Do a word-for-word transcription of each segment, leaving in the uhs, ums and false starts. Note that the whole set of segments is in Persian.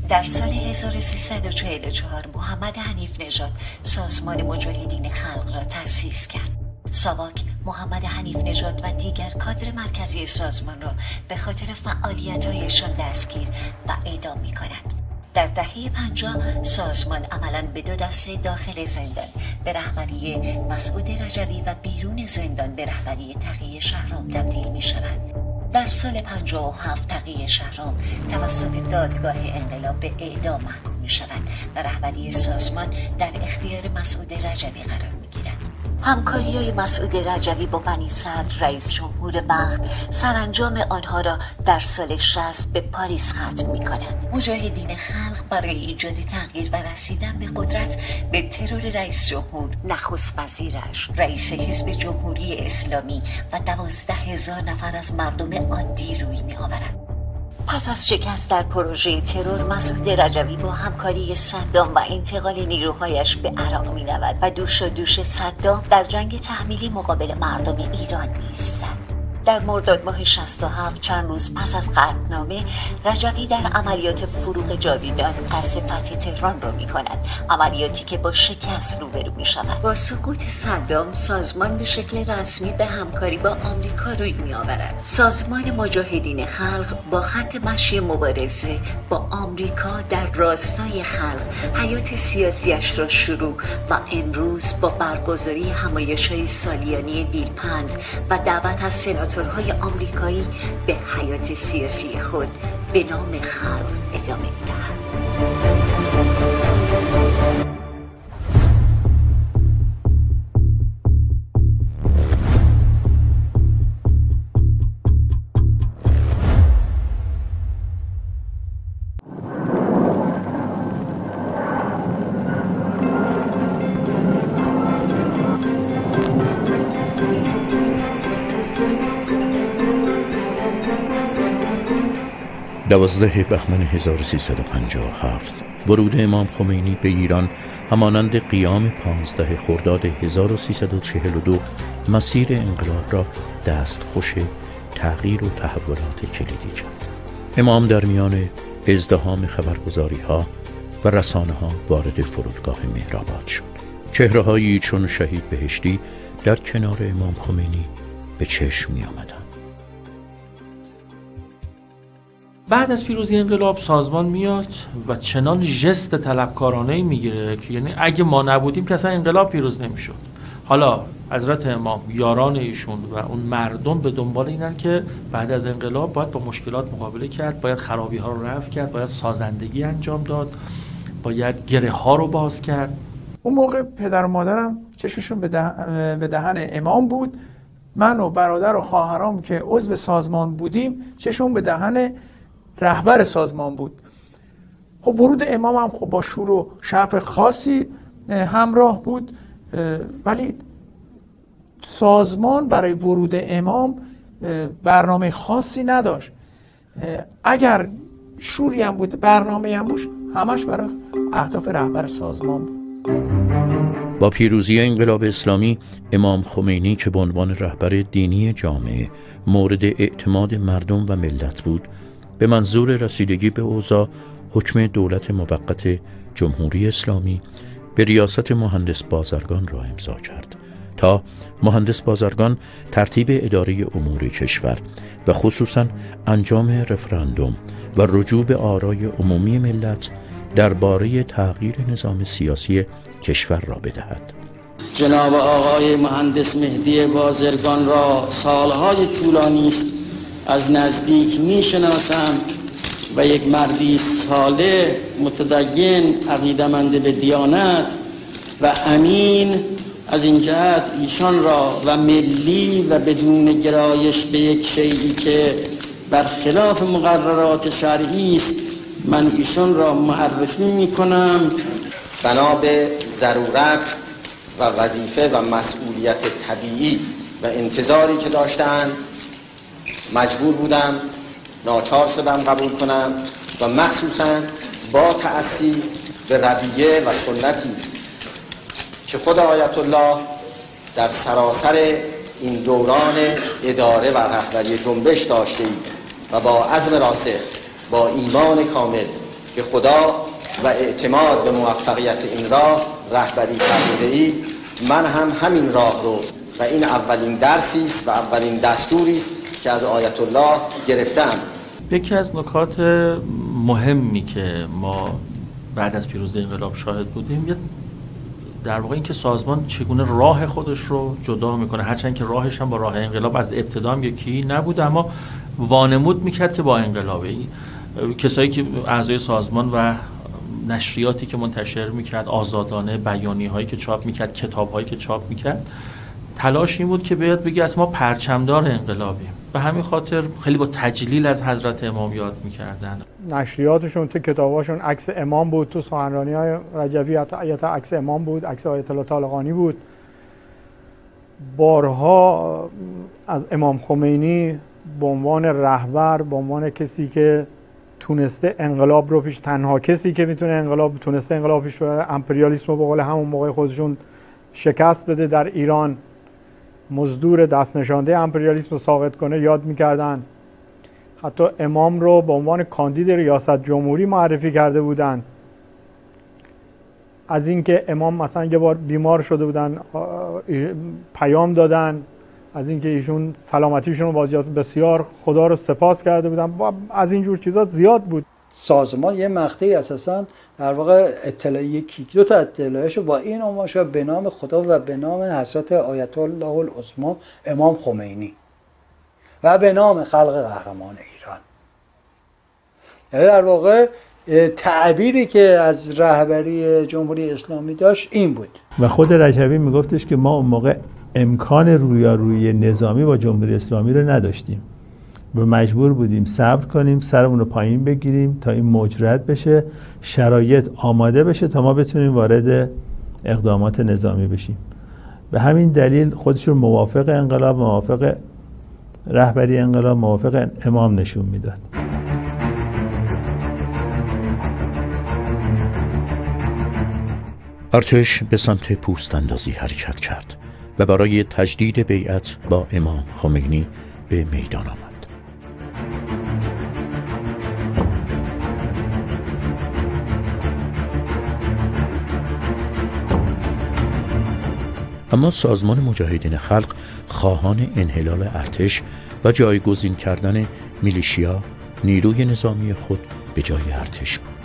در سال هزار و سیصد و چهل و چهار محمد حنیف نژاد سازمان مجاهدین خلق را تأسیس کرد. ساواک محمد حنیف نژاد و دیگر کادر مرکزی سازمان را به خاطر فعالیت‌هایشان دستگیر و اعدام می‌کند. در دهه پنجاه سازمان عملاً به دو دسته داخل زندان به رهبری مسعود رجوی و بیرون زندان به رهبری تقی شهرام تبدیل می‌شود. در سال پنجاه و هفت تقی شهرام توسط دادگاه انقلاب به اعدام محکوم می‌شود و رهبری سازمان در اختیار مسعود رجوی قرار می‌گیرد. همکاری‌های مسعود رجوی با بنی صدر رئیس جمهور وقت سرانجام آنها را در سال شصت به پاریس ختم می‌کند. مجاهدین خلق برای ایجاد تغییر و رسیدن به قدرت به ترور رئیس جمهور، نخست وزیرش، رئیس حزب جمهوری اسلامی و دوازده هزار نفر از مردم عادی روی می‌آورد. پس از شکست در پروژه ترور، مسعود رجوی با همکاری صدام و انتقال نیروهایش به عراق می‌رود و دوش و دوش صدام در جنگ تحمیلی مقابل مردم ایران می‌ایستد. در مرداد ماه شصت و هفت چند روز پس از قطعنامه، رجوی در عملیات فروغ جاویدان قصد فتح تهران را می‌کند، عملیاتی که با شکست روبرو می‌شود. با سقوط صدام سازمان به شکل رسمی به همکاری با آمریکا روی می‌آورد. سازمان مجاهدین خلق با خط مشی مبارزه با آمریکا در راستای خلق حیات سیاسیش را شروع و امروز با برگزاری همایش‌های سالیانه ویلپند و دعوت از سناتورهای آمریکایی به حیات سیاسی خود به نام خلق ادامه می‌دهد. دوازده بهمن هزار و سیصد و پنجاه و هفت ورود امام خمینی به ایران همانند قیام پانزده خرداد هزار و سیصد و چهل و دو مسیر انقلاب را دستخوش تغییر و تحولات کلیدی کرد. امام در میان ازدحام خبرگزاری ها و رسانه ها وارد فرودگاه مهرآباد شد. چهره هایی چون شهید بهشتی در کنار امام خمینی به چشم می آمدند. بعد از پیروزی انقلاب سازمان میاد و چنان ژست طلبکارانه‌ای میگیره که یعنی اگه ما نبودیم که اصلا انقلاب پیروز نمیشد. حالا حضرت امام، یاران ایشون و اون مردم به دنبال اینن که بعد از انقلاب باید با مشکلات مقابله کرد، باید خرابی ها رو رفع کرد، باید سازندگی انجام داد، باید گره ها رو باز کرد. اون موقع پدر و مادرم چشمشون به دهن, به دهن امام بود. من و برادر و خواهرام که عضو سازمان بودیم چشمون به دهن رهبر سازمان بود. خب ورود امام هم خب با شور و شعف خاصی همراه بود، ولی سازمان برای ورود امام برنامه خاصی نداشت. اگر شوری هم بود، برنامه هم بود، همش برای اهداف رهبر سازمان بود. با پیروزی انقلاب اسلامی، امام خمینی که به عنوان رهبر دینی جامعه مورد اعتماد مردم و ملت بود، به منظور رسیدگی به اوضاع حکم دولت موقت جمهوری اسلامی به ریاست مهندس بازرگان را امضا کرد تا مهندس بازرگان ترتیب اداره امور کشور و خصوصاً انجام رفراندوم و رجوع به آرای عمومی ملت درباره تغییر نظام سیاسی کشور را بدهد. جناب آقای مهندس مهدی بازرگان را سالهای طولانی است از نزدیک میشناسم و یک مردی صالح، متدین، عقیده‌مند به دیانت و امین. از این جهت ایشان را و ملی و بدون گرایش به یک شیئی که برخلاف مقررات شرعی است، من ایشان را معرفی میکنم. بنا به ضرورت و وظیفه و مسئولیت طبیعی و انتظاری که داشتند مجبور بودم، ناچار شدم قبول کنم و مخصوصاً با تأسی به رویه و سنتی که خود آیت الله در سراسر این دوران اداره و رهبری جنبش داشته اید و با عزم راسخ، با ایمان کامل به خدا و اعتماد به موفقیت این راه رهبری فرموده ای، من هم همین راه رو و این اولین درسی است و اولین دستوری است که از آیت الله گرفتم. یکی از نکات مهمی که ما بعد از پیروزی انقلاب شاهد بودیم، یه در واقع این که سازمان چگونه راه خودش رو جدا میکنه، هرچند که راهش هم با راه انقلاب از ابتدا هم یکی نبود، اما وانمود میکرد که با انقلابه. کسایی که اعضای سازمان و نشریاتی که منتشر میکرد، آزادانه، بیانیه‌هایی هایی که چاپ میکرد، کتاب هایی که چاپ میکرد، تلاش این بود که بیاد بگه از ما پرچمدار انقلابیم. به همین خاطر خیلی با تجلیل از حضرت امام یاد میکردن. نشریاتشون تو کتاباشون عکس امام بود، تو سخنرانی های رجوی حتی عکس امام بود، عکس آیت الله طالقانی بود. بارها از امام خمینی به عنوان رهبر، به عنوان کسی که تونسته انقلاب رو پیش، تنها کسی که میتونه انقلاب تونسته انقلاب پیش ببره، امپریالیسم رو به قول همون موقع خودشون شکست بده در ایران، مزدور دست نشانده امپریالیسم رو ساقط کنه، یاد میکردن. حتی امام رو به عنوان کاندید ریاست جمهوری معرفی کرده بودن. از اینکه امام مثلا یه بار بیمار شده بودن پیام دادن، از اینکه ایشون سلامتیشون رو بازیافت، بسیار خدا رو سپاس کرده بودن. از اینجور چیزا زیاد بود. سازمان یه مقطعی اساساً در واقع اطلاع یکی دو تا اطلاعشو با این عنوان شد به نام خدا و به نام حضرت آیت الله العظمی امام خمینی و به نام خلق قهرمان ایران. یعنی در واقع تعبیری که از رهبری جمهوری اسلامی داشت این بود. و خود رجوی میگفتش که ما اون موقع امکان رویارویی نظامی با جمهوری اسلامی رو نداشتیم و مجبور بودیم صبر کنیم، سرمون رو پایین بگیریم تا این موج رد بشه، شرایط آماده بشه تا ما بتونیم وارد اقدامات نظامی بشیم. به همین دلیل خودشون موافق انقلاب، موافق رهبری انقلاب، موافق امام نشون میداد. ارتش به سمت پوست اندازی حرکت کرد و برای تجدید بیعت با امام خمینی به میدان آمد. اما سازمان مجاهدین خلق خواهان انحلال ارتش و جایگزین کردن میلیشیا، نیروی نظامی خود به جای ارتش بود.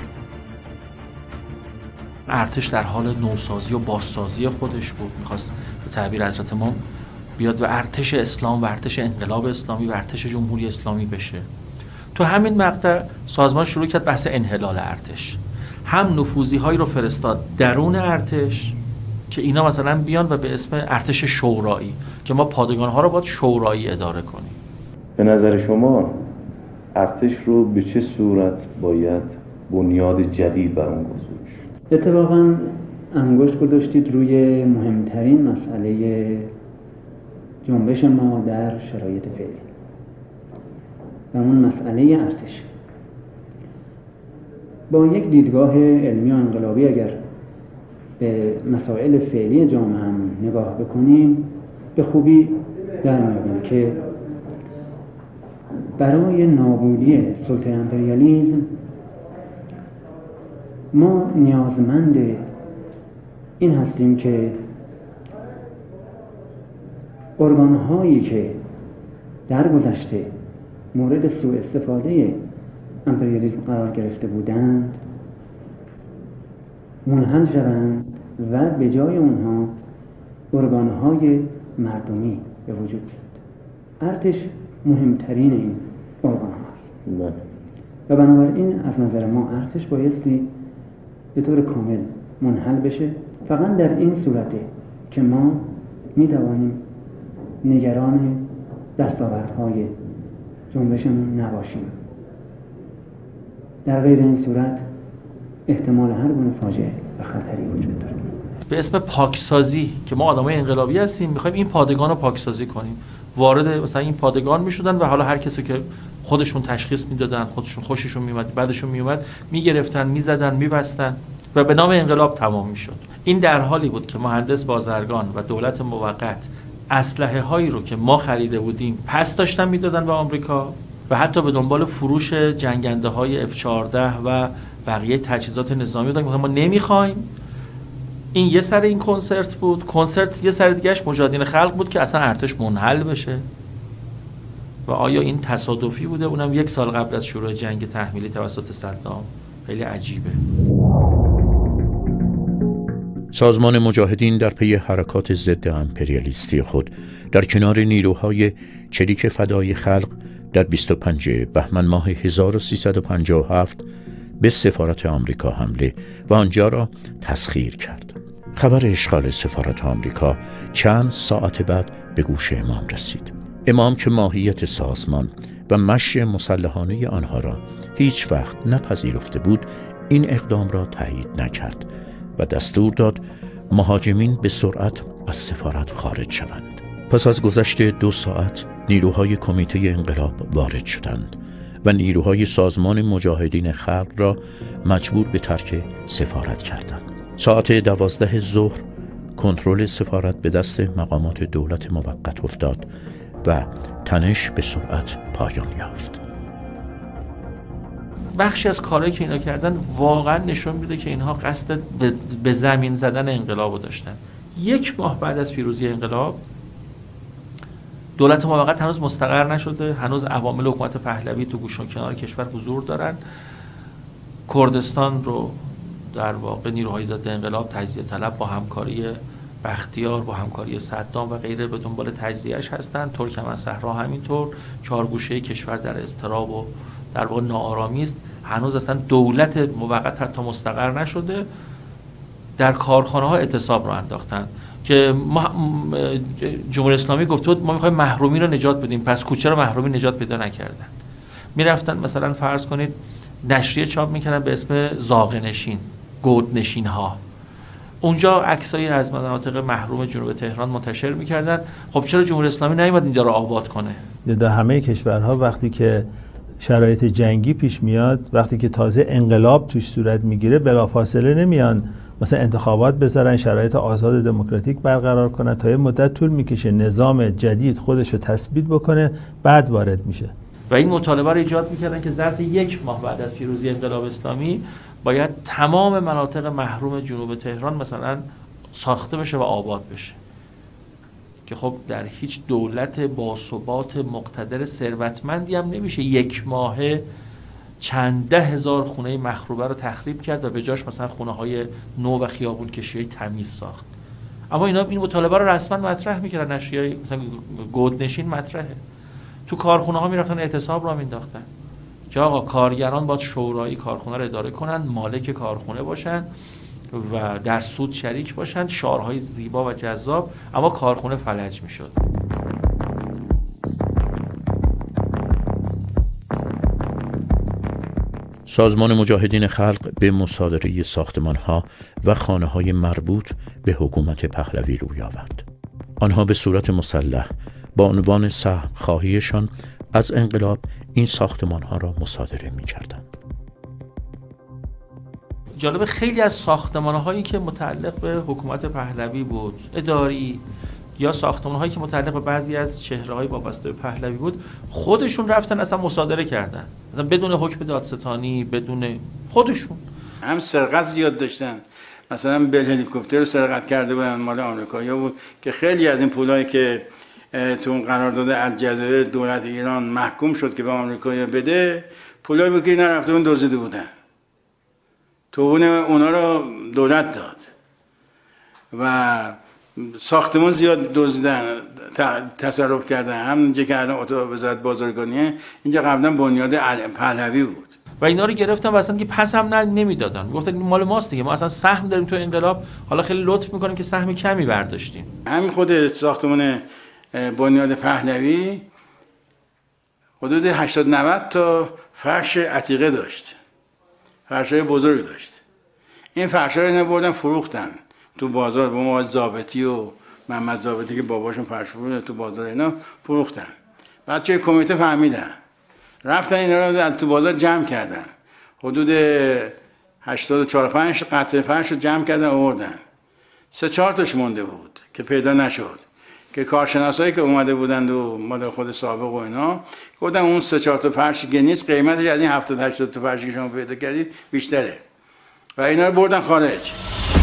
ارتش در حال نوسازی و بازسازی خودش بود. میخواست به تعبیر حضرت امام بیاد و ارتش اسلام و ارتش انقلاب اسلامی و ارتش جمهوری اسلامی بشه. تو همین مقطع سازمان شروع کرد بحث انحلال ارتش. هم نفوذی هایی رو فرستاد درون ارتش که اینا مثلا بیان و به اسم ارتش شورایی که ما پادگان ها رو باید شورایی اداره کنیم. به نظر شما ارتش رو به چه صورت باید بنیاد جدید بر اون گذاشت؟ اتفاقا انگشت گذاشتید روی مهمترین مسئله جنبش ما در شرایط فعلی و اون مسئله ارتش. با یک دیدگاه علمی و انقلابی اگر به مسائل فعلی جامعه هم نگاه بکنیم به خوبی در میابیم که برای نابودی سلطه امپریالیسم ما نیازمند این هستیم که ارگان‌هایی که در گذشته مورد سوء استفاده امپریالیسم قرار گرفته بودند منحل شوند و به جای اونها ارگان‌های مردمی به وجود بیاد. ارتش مهمترین این ارگان هاست و بنابراین از نظر ما ارتش بایستی به طور کامل منحل بشه. فقط در این صورته که ما می توانیم نگران دستاوردهای جنبشمون نباشیم. در غیر این صورت احتمال هر گونه فاجعه و خطری وجود داره. به اسم پاکسازی که ما آدمای انقلابی هستیم میخوایم این پادگان رو پاکسازی کنیم، وارد مثلا این پادگان میشدن و حالا هر کسی که خودشون تشخیص میدادن، خودشون خوششون میومد، بعدشون میومد میگرفتن، میزدن، میبستن و به نام انقلاب تمام میشد. این در حالی بود که مهندس بازرگان و دولت موقت اسلحه هایی رو که ما خریده بودیم پس داشتن میدادن به آمریکا و حتی به دنبال فروش جنگنده های اف چهارده و بقیه تجهیزات نظامی بودن. ما نمیخوایم. این یه سر این کنسرت بود. کنسرت یه سر دیگهش مجاهدین خلق بود که اصلا ارتش منحل بشه. و آیا این تصادفی بوده؟ اونم یک سال قبل از شروع جنگ تحمیلی توسط صدام. خیلی عجیبه. سازمان مجاهدین در پی حرکات ضد امپریالیستی خود در کنار نیروهای چریک فدای خلق در بیست و پنجم بهمن ماه هزار و سیصد و پنجاه و هفت به سفارت آمریکا حمله و آنجا را تسخیر کرد. خبر اشغال سفارت آمریکا چند ساعت بعد به گوش امام رسید. امام که ماهیت سازمان و مشی مسلحانه آنها را هیچ وقت نپذیرفته بود، این اقدام را تایید نکرد و دستور داد مهاجمین به سرعت از سفارت خارج شوند. پس از گذشت دو ساعت نیروهای کمیته انقلاب وارد شدند و نیروهای سازمان مجاهدین خلق را مجبور به ترک سفارت کردند. ساعت دوازده ظهر کنترل سفارت به دست مقامات دولت موقت افتاد و تنش به سرعت پایان یافت. بخشی از کارهایی که اینا کردن واقعا نشون میده که اینها قصد به زمین زدن انقلابو داشتن. یک ماه بعد از پیروزی انقلاب دولت موقت هنوز مستقر نشده، هنوز عوامل حکومت پهلوی تو گوش و کنار کشور حضور دارن. کردستان رو در واقع نیروهای ضد انقلاب تجزیه طلب با همکاری بختیار، با همکاری صدام و غیره به دنبال تجزیهش هستن. ترکمن‌صحرا همینطور. چهار گوشه کشور در اضطراب و در واقع ناآرامی است. هنوز اصلا دولت موقت حتی مستقر نشده. در کارخانه ها اعتصاب رو انداختن که جمهوری اسلامی گفت بود ما میخوایم محرومی رو نجات بدیم، پس کوچه رو محرومی نجات پیدا نکردن. میرفتن مثلا فرض کنید نشریه چاپ میکردن به اسم زاغ نشین، گود نشین ها. اونجا عکسایی از مناطق محروم جنوب تهران منتشر میکردن. خب چرا جمهوری اسلامی نیومد اینجا رو آباد کنه؟ در همه کشورها وقتی که شرایط جنگی پیش میاد، وقتی که تازه انقلاب توش صورت میگیره، بلافاصله نمیان مثلا انتخابات بذارن، شرایط آزاد دموکراتیک برقرار کنن، تا یه مدت طول میکشه نظام جدید خودش رو تثبیت بکنه، بعد وارد میشه. و این مطالبه رو ایجاد میکردن که ظرف یک ماه بعد از پیروزی انقلاب اسلامی باید تمام مناطق محروم جنوب تهران مثلا ساخته بشه و آباد بشه، که خب در هیچ دولت باثبات مقتدر ثروتمندی هم نمیشه یک ماهه چند ده هزار خونه مخروبه رو تخریب کرد و به جاش مثلا خونه های نو و خیابون کشی تمیز ساخت. اما اینا این مطالبه رو رسما مطرح میکردن، نشریه مثلا گودنشین مطرحه. تو کارخونه ها میرفتن اعتصاب را مینداختن که آقا کارگران باید شورایی کارخونه رو اداره کنن، مالک کارخونه باشن و در سود شریک باشن، شعارهای زیبا و جذاب، اما کارخونه فلج میشد. سازمان مجاهدین خلق به مصادره ساختمان‌ها و خانه‌های مربوط به حکومت پهلوی روی آورد. آنها به صورت مسلح با عنوان سهم خواهیشان از انقلاب این ساختمان‌ها را مصادره می‌کردند. جالب خیلی از ساختمان‌هایی که متعلق به حکومت پهلوی بود، اداری یا ساختمان‌هایی که متعلق به بعضی از چهره‌های وابسته به پهلوی بود، خودشون رفتن اصلا مصادره کردن، مثلا بدون حکم دادستانی، بدون خودشون. هم سرقت زیاد داشتن، مثلا بل هلیکوپتر رو سرقت کرده بودن، مال آمریکایی‌ها بود که خیلی از این پولایی که تو اون قرارداد الجزایر دولت ایران محکوم شد که به آمریکایی‌ها بده، پولایی بود که اینا رفته اون دزدیده بودن. تو اون اونا رو دولت داد و ساختمون زیاد دزدیدن، تصرف کردن. هم اینجا که الان اتاق وزارت بازرگانیه، اینجا قبلا بنیاد پهلوی بود و اینا رو گرفتن و اصلا که پس هم نمیدادن، گفتن مال ماست دیگه، ما اصلا سهم داریم تو انقلاب، حالا خیلی لطف میکنیم که سهم کمی برداشتیم. همین خود ساختمون بنیاد پهلوی حدود هشتاد نود تا فرش عتیقه داشت، فرشای بزرگ داشت. این فرشا رو اینا بردن فروختن تو بازار، با ما ضابطی و محمد ضابطی که باباشون فرش فروخته تو بازار اینا فروختن. بچه‌های کمیته فهمیدن، رفتن اینا رو تو بازار جمع کردن، حدود هشتاد و چهار پنج قطعه فرش رو جمع کردن آوردن. سه چهار تاش مونده بود که پیدا نشد. که کارشناسایی که اومده بودند و مال خود سابق و اینا گفتن اون سه چهار تا فرشی که نیست قیمتش از این هفتاد هشتاد تا فرشی که شما پیدا کردید بیشتره و اینا رو بردن خارج.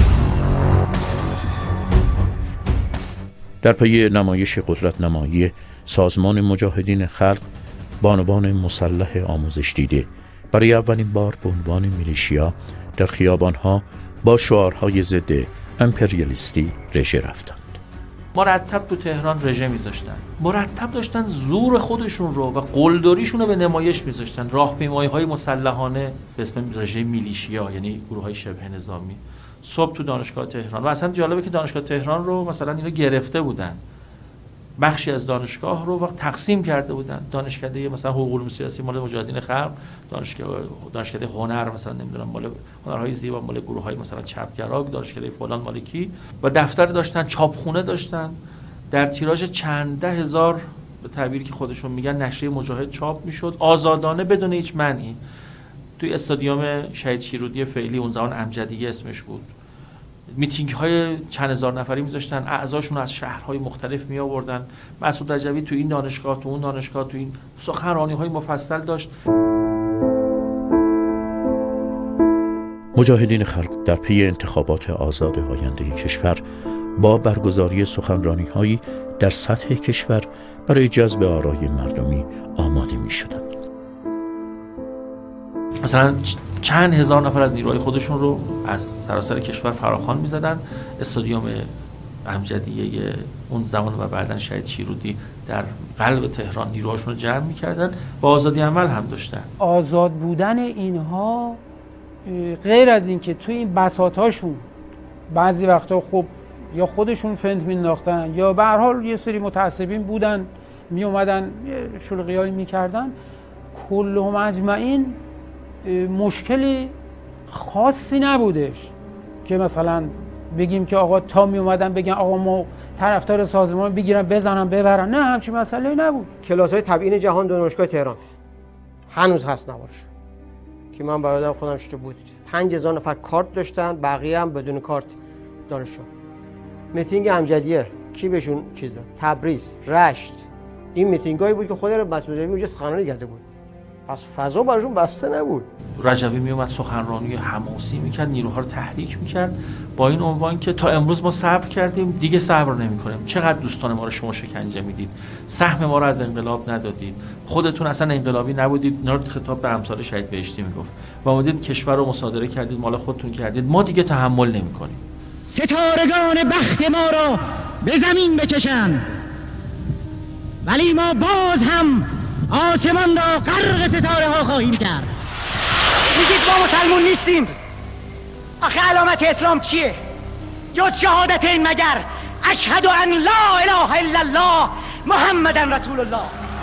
در پی نمایش قدرت نمایی سازمان مجاهدین خلق بانوان مسلح آموزش دیده برای اولین بار به عنوان میلیشیا در خیابانها با شعارهای ضد امپریالیستی رژه رفتند. مرتب تو تهران رژه میذاشتن، مرتب داشتن زور خودشون رو و قلدریشون رو به نمایش میذاشتن. راهپیمایی‌های مسلحانه به اسم رژه میلیشیا، یعنی گروه‌های شبه نظامی، صبح تو دانشگاه تهران. و اصلا جالبه که دانشگاه تهران رو مثلا اینا گرفته بودن، بخشی از دانشگاه رو وقت تقسیم کرده بودن. دانشکده مثلا حقوق علوم سیاسی مال مجاهدین خلق، دانشگاه دانشکده هنر مثلا نمیدونم مال هنرهای زیبا مال گروه‌های مثلا چپگرا، دانشکده فلان مال کی، و دفتر داشتن، چاپخونه داشتن. در تیراژ چند ده هزار به تعبیری که خودشون میگن نشریه مجاهد چاپ میشد، آزادانه بدون هیچ منعی. توی استادیوم شهید شیرودی فعلی، اون زمان امجدیه اسمش بود، میتینگ های چند هزار نفری میذاشتن، اعضاشون از شهرهای مختلف می آوردن. مسعود رجوی تو این دانشگاه، تو اون دانشگاه، تو این سخنرانی های مفصل داشت. مجاهدین خلق در پی انتخابات آزاد آینده کشور با برگزاری سخنرانی هایی در سطح کشور برای جذب آرای مردمی آماده می شدند. مثلا چند هزار نفر از نیروهای خودشون رو از سراسر کشور فراخوان می‌زدن. استادیوم امجدیه اون زمان و بعداً شهید شیرودی در قلب تهران نیروهاشون رو جمع می‌کردن و آزادی عمل هم داشتن. آزاد بودن اینها غیر از این که توی این بساط‌هاشون بعضی وقتا خب یا خودشون فند می‌انداختن یا به هر حال یه سری متعصبین بودن می اومدن شلوغی‌هایی می‌کردن، کلهم اجمعین مشکلی خاصی نبودش که مثلا بگیم که آقا تا می اومدن بگن آقا ما طرفدار سازمان بگیرن بزنن ببرن، نه همچین مسئله نبود. کلاس‌های تبیین جهان دانشگاه تهران هنوز هست نوارش که من برادرم خودم شده بود. پنج هزار نفر کارت داشتن، بقیه هم بدون کارت دانشجو. میتینگ امجدیه کی بهشون چیز داد؟ تبریز، رشت. این میتینگایی بود که خود مسعود رجوی اونجا سخنرانی کرده بود. پس فضا براشون بسته نبود. رجوی می اومد سخنرانی حماسی میکرد، نیروها رو تحریک میکرد با این عنوان که تا امروز ما صبر کردیم، دیگه صبر نمیکنیم. چقدر دوستان ما رو شما شکنجه میدید، سهم ما رو از انقلاب ندادید، خودتون اصلا انقلابی نبودید. اینا رو خطاب به امثال شهید بهشتی میگفت و اومدید کشور رو مصادره کردید، مال خودتون کردید، ما دیگه تحمل نمیکنیم. ستارگان بخت ما رو به زمین بکشن، ولی ما باز هم آسمان را غرق ستاره ها خواهیم کرد. میگید ما مسلمون نیستیم؟ آخه علامت اسلام چیه؟ جز شهادت این مگر اشهد ان لا اله الا الله محمدن رسول الله.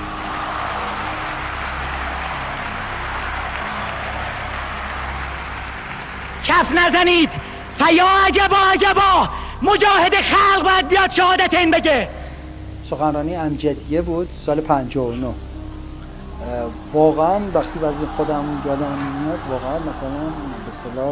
کف نزنید، فیا عجبا عجبا، مجاهد خلق باید بیاد شهادت این بگه. سخنرانی امجدیه بود سال پنجاه و نه. واقعا وقتی بعضی خودم یادم میاد واقعا مثلا به اصطلاح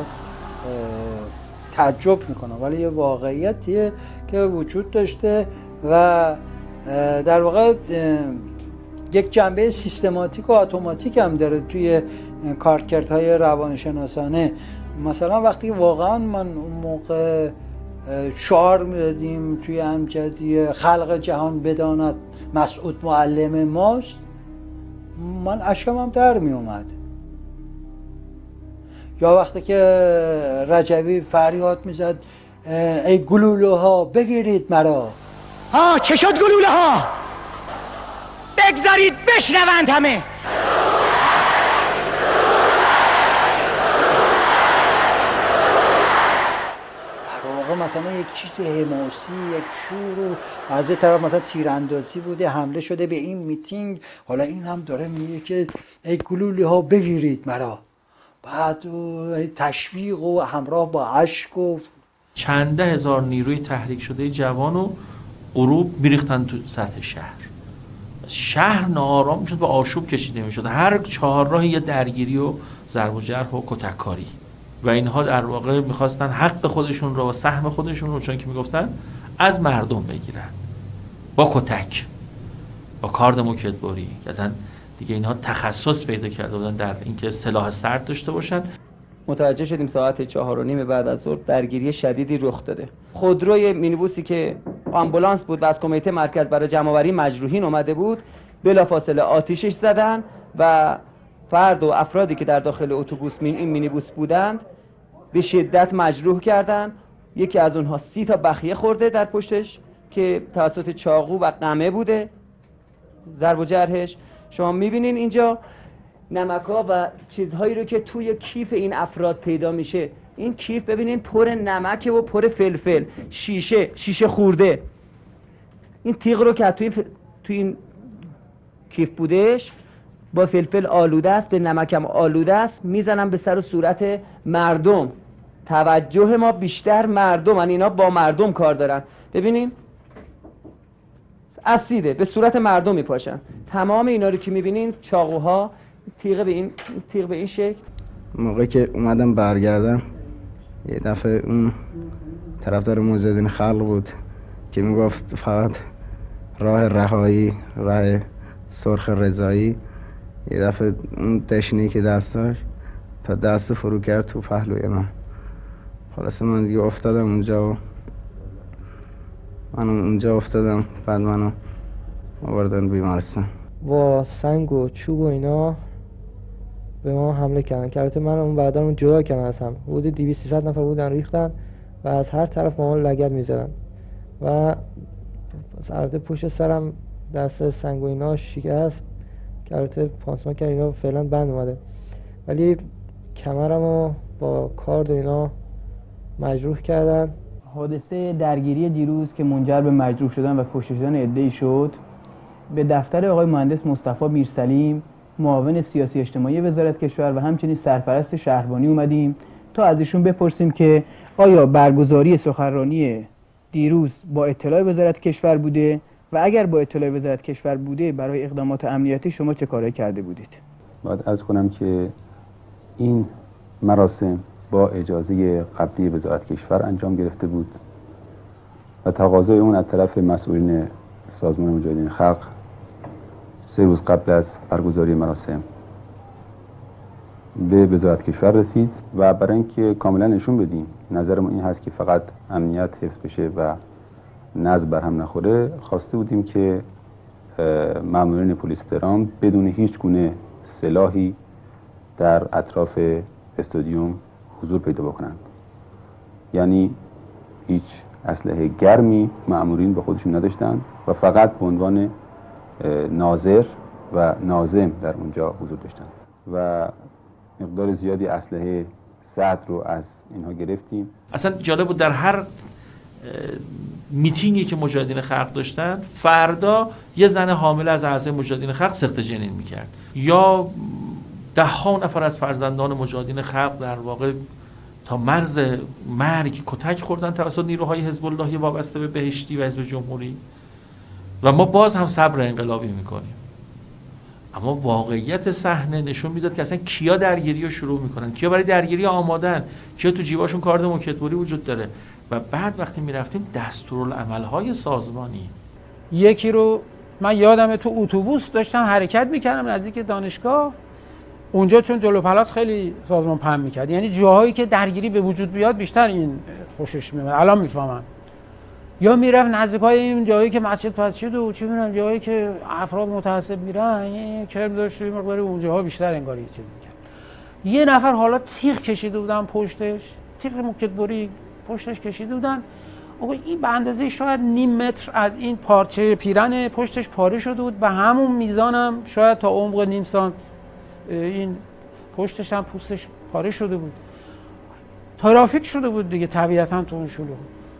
تعجب میکنم، ولی یه واقعیتیه که وجود داشته و در واقع یک جنبه سیستماتیک و اتوماتیک هم داره توی کارکردهای روانشناسانه. مثلا وقتی واقعا من اون موقع شعار میدادیم توی امجدیه خلق جهان بداند مسعود معلم ماست، من اشکم هم در می اومد. یا وقتی که رجوی فریاد میزد ای گلوله ها بگیرید مرا. ها چه شد گلوله ها؟ بگذارید بشنوند همه. مثلا یک چیز حماسی، یک شور و از یه طرف مثلا تیراندازی بوده، حمله شده به این میتینگ، حالا این هم داره میگه که ای گلوله ها بگیرید مرا، بعد تشویق و همراه با اشک و چند ده هزار نیروی تحریک شده جوان و غروب میریختن تو سطح شهر. شهر ناآرام میشد، به آشوب کشیده میشد، هر چهار راه یه درگیری و ضرب و جرح و کتککاری و اینها در واقع میخواستن حق خودشون رو و سهم خودشون رو، چون که میگفتن، از مردم بگیرن. با کتک، با کارد موکتبری. اصلا دیگه اینها تخصص پیدا کرده بودن در اینکه سلاح سرد داشته باشن. متوجه شدیم ساعت چهار و نیم بعد از ظهر درگیری شدیدی رخ داده. خودروی مینیبوسی که آمبولانس بود و از کمیته مرکز برای جمع‌آوری مجروحین اومده بود بلافاصله آتیشش زدن و فرد و افرادی که در داخل اتوبوس این مینیبوس بودند به شدت مجروح کردند. یکی از اونها سی تا بخیه خورده در پشتش که توسط چاقو و قمه بوده ضرب و جرحش. شما میبینین اینجا نمک‌ها و چیزهایی رو که توی کیف این افراد پیدا میشه. این کیف ببینین پر نمکه و پر فلفل، شیشه شیشه خورده. این تیغ رو که توی ف... توی این کیف بودش با فلفل آلوده است، به نمکم آلوده است، میزنن به سر و صورت مردم. توجه ما بیشتر مردم، یعنی اینا با مردم کار دارن. ببینین اسیده به صورت مردم میپاشن. تمام اینا رو که میبینین چاقوها، تیغ به این تیغ به این شکل. موقعی که اومدم برگردم یه دفعه اون طرفدار مجاهدین خلق بود که میگفت فقط راه رهایی، راه سرخ رضایی. یه دفعه اون تشنه‌ای که دست داشت تا دست فرو کرد تو پهلوی من. خلاصه من دیگه افتادم اونجا و من اونجا افتادم. بعد منو آوردن بیمارستان. با سنگ و چوب و اینا به ما حمله کردن که البته من اون بعدا اون جدا کردن از هم. حدود دویست سیصد نفر بودن ریختن و از هر طرف ما لگد می‌زدن و البته پشت سرم دست سنگ و اینا شکست که البته پانسمان کرد اینا فعلا بند اومده، ولی کمرمو با کارد و اینا مجروح کردن. حادثه درگیری دیروز که منجر به مجروح شدن و کشته شدن عده‌ای شد به دفتر آقای مهندس مصطفی میرسلیم معاون سیاسی اجتماعی وزارت کشور و همچنین سرپرست شهربانی اومدیم تا از ایشون بپرسیم که آیا برگزاری سخنرانی دیروز با اطلاع وزارت کشور بوده و اگر با اطلاع وزارت کشور بوده برای اقدامات امنیتی شما چه کارایی کرده بودید؟ باید عرض کنم که این مراسم با اجازه قبلی وزارت کشور انجام گرفته بود و تقاضای اون از طرف مسئولین سازمان مجاهدین خلق سه روز قبل از برگزاری مراسم به وزارت کشور رسید و برای اینکه کاملا نشون بدیم نظرمون این هست که فقط امنیت حفظ بشه و نظم بر هم نخوره، خواسته بودیم که مامورین پلیس تهران بدون هیچ گونه سلاحی در اطراف استادیوم حضور پیدا بکنند. یعنی هیچ اسلحه گرمی مامورین به خودشون نداشتند و فقط به عنوان ناظر و ناظم در اونجا حضور داشتند و مقدار زیادی اسلحه سرد رو از اینها گرفتیم. اصلا جالب بود در هر میتینگی که مجاهدین خلق داشتن فردا یه زن حامل از اعضای مجاهدین خلق سقط جنین میکرد یا ده ها نفر از فرزندان مجاهدین خلق در واقع تا مرز مرگ کتک خوردن توسط نیروهای حزب اللهی وابسته به بهشتی و حزب جمهوری و ما باز هم صبر انقلابی میکنیم. اما واقعیت صحنه نشون میداد که اصلا کیا درگیری رو شروع میکنن، کیا برای درگیری آمادن، کیا تو جیباشون کارت موکتبری وجود داره و بعد وقتی میرفتیم دستورالعمل‌های سازمانی. یکی رو من یادمه تو اتوبوس داشتم حرکت میکردم نزدیک دانشگاه، اونجا چون جلو پلاس خیلی سازمان پهن میکرد، یعنی جاهایی که درگیری به وجود بیاد بیشتر این خوشش میاد. الان میفهمم. یا میرفت نزدیکای این جایی که مسجد مسجد و چه میدونم جایی که افراد متعصب میرن، این کرم داشت توی مقدار اونجاها بیشتر انگار یه چیز میکرد. یه نفر حالا تیغ کشیده بودن پشتش، تیغ موکتبری پشتش کشیده بودن. آقا این به اندازه شاید نیم متر از این پارچه پیرن پشتش پاره شده بود، به همون میزانم شاید تا عمق نیم سانت این پشتش هم پوستش پاره شده بود. ترافیک شده بود دیگه طبیعتا تو اون شلوغ.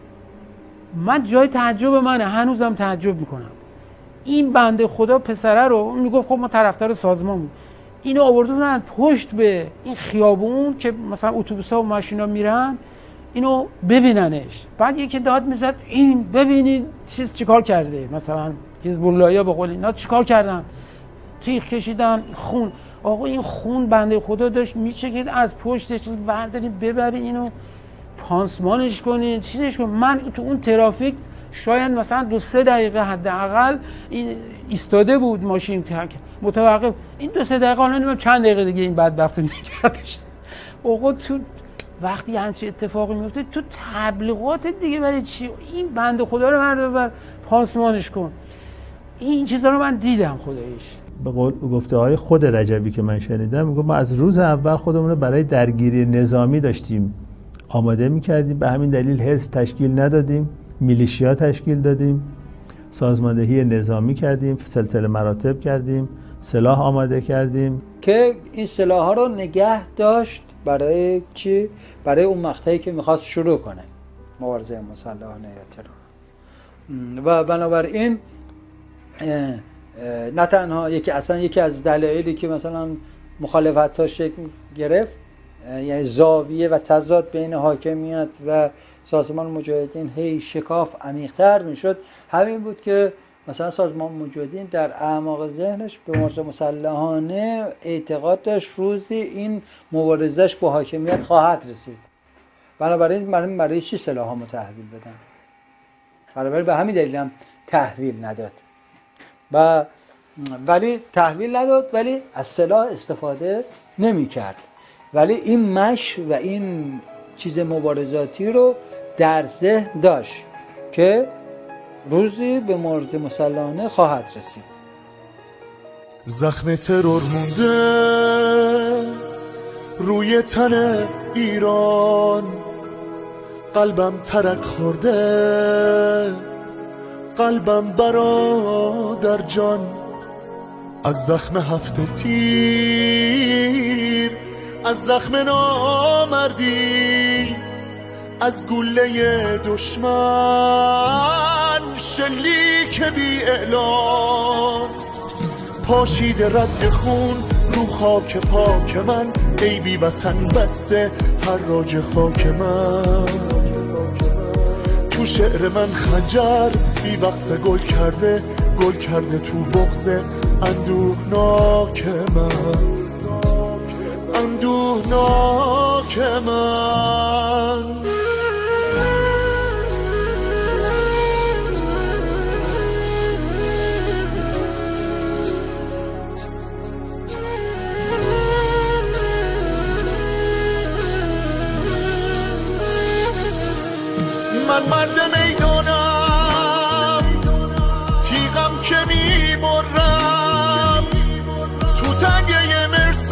من جای تعجب منه، هنوزم تعجب میکنم. این بنده خدا پسره رو میگفت خب ما طرفدار سازمان بود، اینو آوردن پشت به این خیابون که مثلا اتوبوس‌ها و ماشینا میرن اینو ببیننش. بعد یکی داد میزد این ببینید چیز چیکار کرده، مثلا حزب اللهیا به قول اینا چیکار کردن، تیغ کشیدن، خون. آقا این خون بنده خدا داشت میچکید از پشتش، وردارین ببرین اینو پانسمانش کنین چیزش کنین. من تو اون ترافیک شاید مثلا دو سه دقیقه حداقل این ایستاده بود ماشین متوقف، این دو سه دقیقه حالا نمیدونم چند دقیقه دیگه این بدبختو میگردش. اوقا تو وقتی همچین اتفاقی میفته تو تبلیغات دیگه برای چی؟ این بنده خدا رو مرد ببر پاسمانش کن. این چیزا رو من دیدم خداییش. به قول گفته های خود رجبی که من شنیدم میگه ما از روز اول خودمون رو برای درگیری نظامی داشتیم آماده میکردیم، به همین دلیل حزب تشکیل ندادیم، میلیشیا تشکیل دادیم، سازماندهی نظامی کردیم، سلسله مراتب کردیم، سلاح آماده کردیم که این سلاح ها رو نگه داشت برای چی؟ برای اون مقطعی که میخواست شروع کنه مبارزه مسلحانه یا ترور. و بنابراین نه تنها یکی اصلا یکی از دلایلی که مثلا مخالفت ها شکل گرفت، یعنی زاویه و تضاد بین حاکمیت و سازمان مجاهدین هی شکاف عمیق‌تر میشد، همین بود که مثلا سازمان مجاهدین در اعماق ذهنش به مبارزه مسلحانه اعتقاد داشت روزی این مبارزش با حاکمیت خواهد رسید. بنابراین من برای چی سلاحامو تحویل بدم؟ بنابراین به همین دلیل هم تحویل نداد. و ولی تحویل نداد ولی از سلاح استفاده نمی کرد. ولی این مش و این چیز مبارزاتی رو در ذهن داشت که روزی به مبارزه مسلحانه خواهد رسید. زخم ترور مونده روی تن ایران، قلبم ترک خورده، قلبم برادر جان، از زخم هفت تیر، از زخم نامردی، از گله دشمن شلیک بی اعلان، پاشیده رد خون رو خاک پاک من، ای بی وطن بسته هر راج خاک من. تو شعر من خنجر بی وقت گل کرده، گل کرده تو بغض اندوهناک من، اندوهناک من. من مرد میدانم، تیغم که میبرم تو تنگه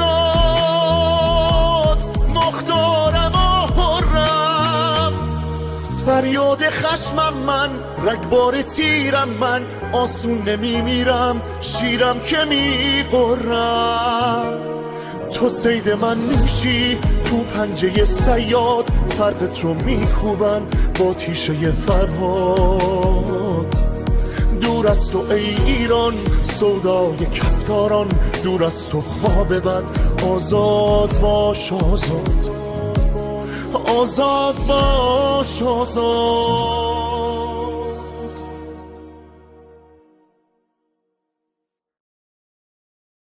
مرصاد، مختارم و حرم، فریاد خشمم من، رگبار تیرم من، آسون نمیمیرم، شیرم که میقرم. تو سید من میشی تو پنجه صیاد، فرقت رو میکوبن با تیشه فرهاد. دور از تو ای ایران سودای کفتاران، دور از تو خواب بد، آزاد باش آزاد، آزاد باش آزاد.